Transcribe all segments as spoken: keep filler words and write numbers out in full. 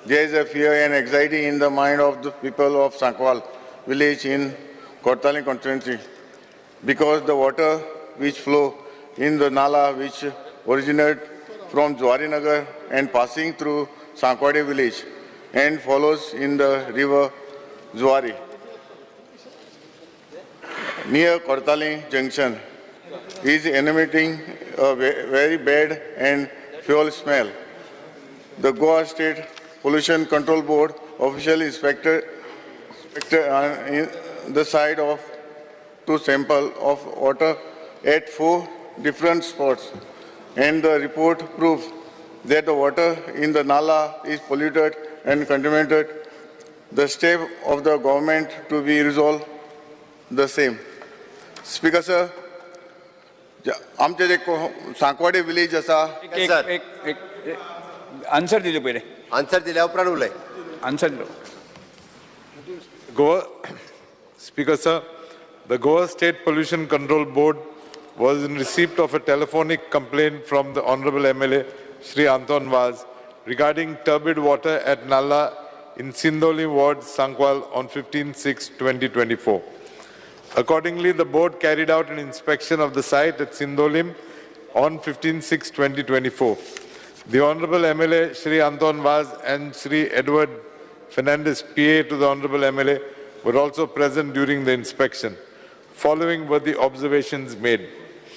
there is a fear and anxiety in the mind of the people of Sankwal village in Kortaling constituency because the water which flow in the Nala which originate from Jwari Nagar and passing through Sankwade village and follows in the river Jwari near Kortaling junction is emitting a very bad and fuel smell. The Goa State Pollution Control Board officially inspected, inspected uh, the site of two samples of water at four different spots, and the report proves that the water in the Nala is polluted and contaminated. The step of the government to be resolved the same. Speaker sir, आमचे जे सांकवाडे village असा एक एक एक answer दिले पहिले answer दिल्या उपरांत उलय आन्सर दिलो Goa, Speaker sir, the Goa State Pollution Control Board was in receipt of a telephonic complaint from the Honorable M L A Shri Anton Vaz regarding turbid water at Nalla in Sindoli Ward, Sankwal on fifteen six twenty twenty-four. Accordingly, the board carried out an inspection of the site at Sindolim on fifteen six twenty twenty-four. The Honorable M L A Shri Anton Vaz and Shri Edward Fernandez, P A to the Honorable M L A, were also present during the inspection. Following were the observations made.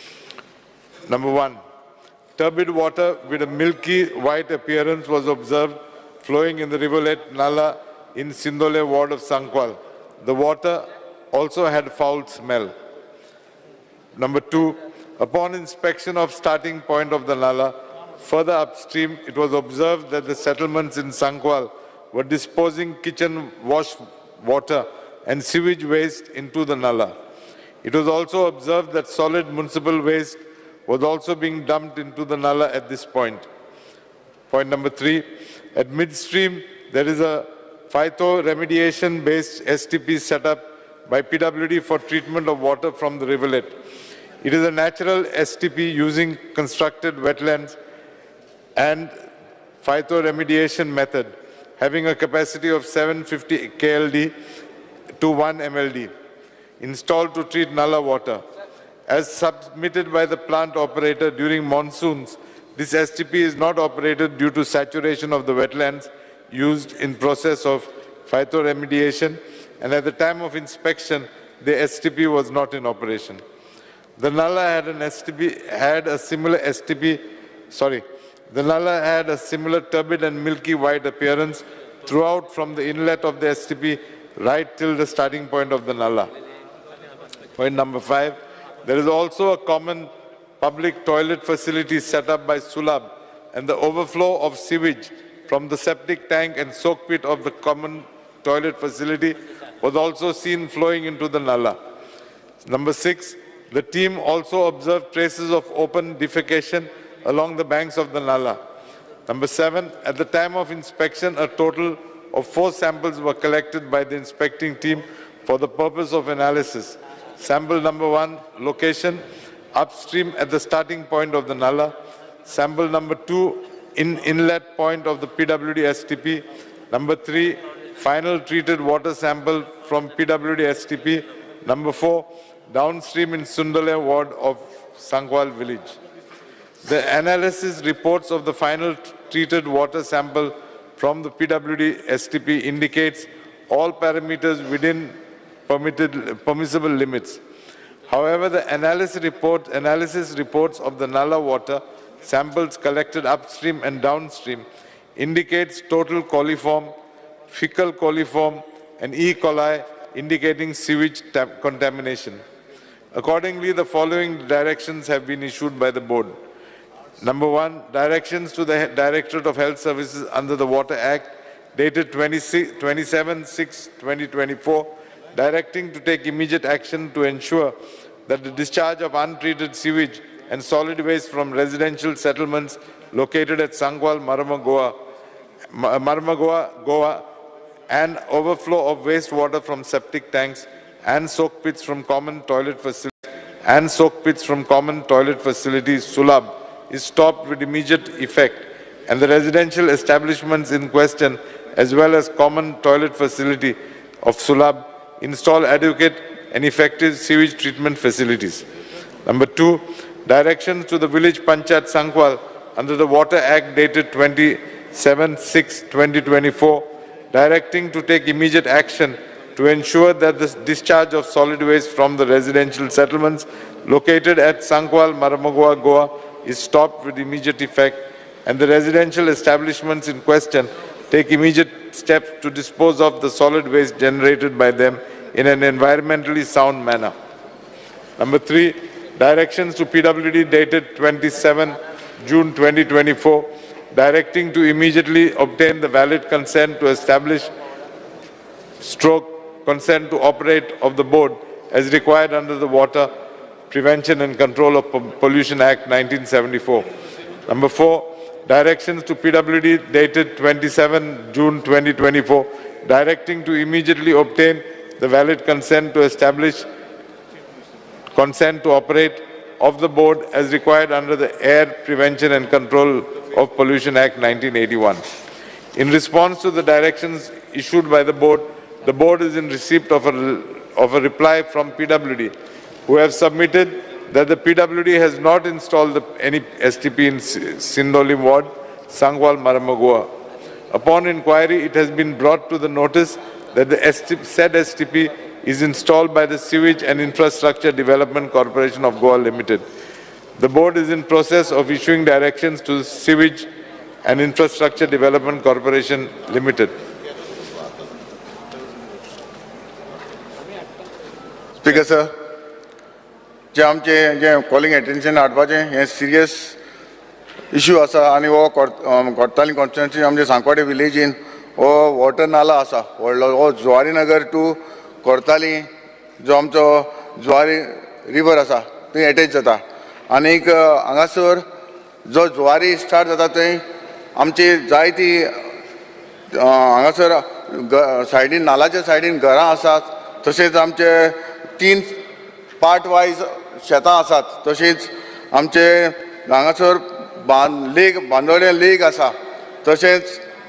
Number one, turbid water with a milky white appearance was observed flowing in the rivulet Nala in Sindole ward of Sankwal. The water also had foul smell. Number two, upon inspection of starting point of the Nala, further upstream, it was observed that the settlements in Sankwal were disposing kitchen wash water and sewage waste into the Nala. It was also observed that solid municipal waste was also being dumped into the Nala at this point. Point number three, at midstream, there is a phytoremediation-based S T P set up by P W D for treatment of water from the rivulet. It is a natural S T P using constructed wetlands and phytoremediation method, having a capacity of seven hundred fifty K L D to one M L D, installed to treat Nala water. As submitted by the plant operator during monsoons, this S T P is not operated due to saturation of the wetlands used in process of phytoremediation, and at the time of inspection, the S T P was not in operation. The Nala had an S T P, had a similar S T P, sorry, the Nala had a similar turbid and milky white appearance throughout from the inlet of the S T P right till the starting point of the Nala. Point number five, there is also a common public toilet facility set up by Sulab, and the overflow of sewage from the septic tank and soak pit of the common toilet facility was also seen flowing into the Nala. Number six, the team also observed traces of open defecation along the banks of the Nala. Number seven, at the time of inspection, a total of four samples were collected by the inspecting team for the purpose of analysis. Sample number one, location, upstream at the starting point of the Nala. Sample number two, in inlet point of the P W D S T P. Number three, final treated water sample from P W D S T P. Number four, downstream in Sundale ward of Sankwal village. The analysis reports of the final treated water sample from the P W D S T P indicates all parameters within permitted, permissible limits. However, the analysis, report, analysis reports of the Nala water samples collected upstream and downstream indicates total coliform, fecal coliform, and E. coli indicating sewage contamination. Accordingly, the following directions have been issued by the board. Number one, directions to the Directorate of Health Services under the Water Act dated twenty-seven six twenty twenty-four, directing to take immediate action to ensure that the discharge of untreated sewage and solid waste from residential settlements located at Sankwal, Maramagoa, Maramagoa, Goa, and overflow of wastewater from septic tanks and soak pits from common toilet facilities and soak pits from common toilet facilities, Sulab, is stopped with immediate effect, and the residential establishments in question, as well as common toilet facility of Sulabh, install adequate and effective sewage treatment facilities. Number two, directions to the village Panchayat Sankwal under the Water Act dated twenty-seven six twenty twenty-four, directing to take immediate action to ensure that the discharge of solid waste from the residential settlements located at Sankwal, Maramagua, Goa is stopped with immediate effect, and the residential establishments in question take immediate steps to dispose of the solid waste generated by them in an environmentally sound manner. Number three, directions to P W D dated twenty-seven June twenty twenty-four, directing to immediately obtain the valid consent to establish stroke consent to operate of the board as required under the Water Prevention and Control of Pollution Act nineteen seventy-four. Number four, directions to P W D dated twenty-seven June twenty twenty-four, directing to immediately obtain the valid consent to establish consent to operate of the board as required under the Air Prevention and Control of Pollution Act nineteen eighty-one. In response to the directions issued by the board, the board is in receipt of a, of a reply from P W D, who have submitted that the P W D has not installed the, any S T P in Sindoli ward, Sankwal, Maramagua. Upon inquiry, it has been brought to the notice that the S T P, said S T P is installed by the Sewage and Infrastructure Development Corporation of Goa Limited. The board is in process of issuing directions to the Sewage and Infrastructure Development Corporation Limited. Speaker sir, जे आमचे जे calling attention हाडपाचें हे serious issue आसा आनी हो Cortalim constituency आमचे सांकवाडे विलेजीन हो water नाला आसा व्हडलो हो जुवारी नगर टू कोर्ताली जो आमचो जुवारी रिवर आसा थंय एटॅच जाता आनीक हांगासर जो जुवारी स्टार्ट जाता थंय आमची जायती हांगासर सायडीन नालाच्या सायडीन घरां आसात तशेंच आमचे तीन पार्ट वायज शेतां आसात तशेंच आमचे हांगासर बांद लेक बांदोड्या लेक आसा तशेंच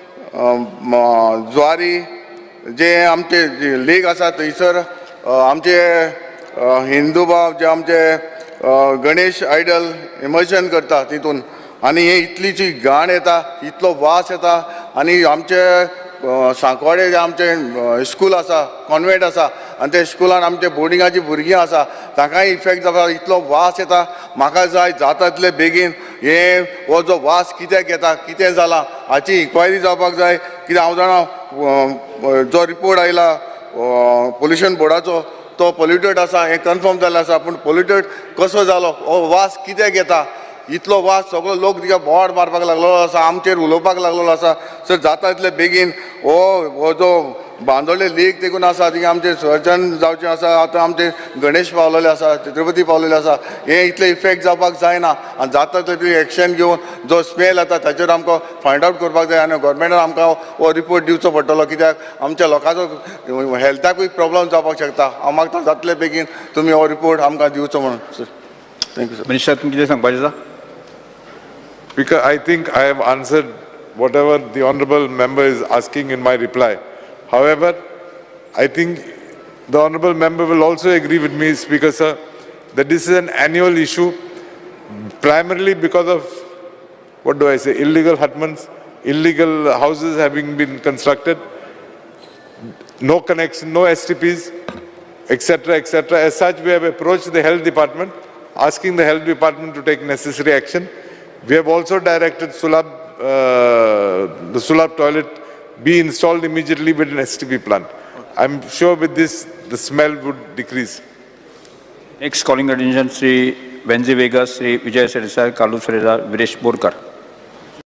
जुवारी जे आमचे लेक आसा थंयसर आमचे हिंदू भाव जे आमचे गणेश आयडल इमर्शन करता तितून आनी हे इतलीची घाण येता इतलो वास येता आनी आमचे सांकवाडे जे आमचे स्कूल आसा कॉन्वेंट आसा आनी ते स्कुलान आमचे बोर्डिंगाची भुरगीं आसा ताकाय इफेक्ट जाता इतलो वास येता म्हाका जाय जाता तितले बेगीन हे हो जो वास कित्याक येता कितें जालां हाची इन्क्वायरी जावपाक जाय कित्याक हांव जाणा जो रिपोर्ट आयला पोल्युशन बोर्डाचो तो पोल्युटेड आसा हें कन्फर्म जाल्लें आसा पूण पोल्युटेड कसो जालो हो वास कित्याक येता इतलो वास सगळो लोक तिका बोवाड मारपाक लागलेलो आसा आमचेर उलोवपाक लागलेलो आसा सर जाता तितले बेगीन हो हो जो बांदोडले लेक देखून आसा थिंगा आमचे सर्जन जावचें आसा आतां आमचे गणेश पावलेले आसा छत्रपती पावलेले आसा हे इतले इफेक्ट जावपाक जायना आनी जाता तितली एक्शन घेवन जो स्मेल येता ताचेर आमकां फायंड आवट करपाक जाय आनी गव्हर्मेंटान आमकां हो रिपोर्ट दिवचो पडटलो कित्याक आमच्या लोकांचो हेल्थाकूय प्रॉब्लम जावपाक शकता हांव मागता जातले बेगीन तुमी हो रिपोर्ट आमकां दिवचो म्हणून सर थँक्यू सर मिनिस्टर तुमकां कितें सांगपाचें आसा Because I think I have answered whatever the honourable member is asking in my reply. However, I think the honourable member will also agree with me, Speaker Sir, that this is an annual issue, primarily because of, what do I say, illegal hutments, illegal houses having been constructed, no connection, no S T Ps, et cetera, et cetera. As such, we have approached the health department, asking the health department to take necessary action. We have also directed Sulabh, uh, the Sulabh toilet be installed immediately with an S T P plant. I'm sure with this, the smell would decrease. Next calling attention, Sri Venzi Vegas, Sri Vijay Sedesai, Kalu Ferreira, Viresh Borkar.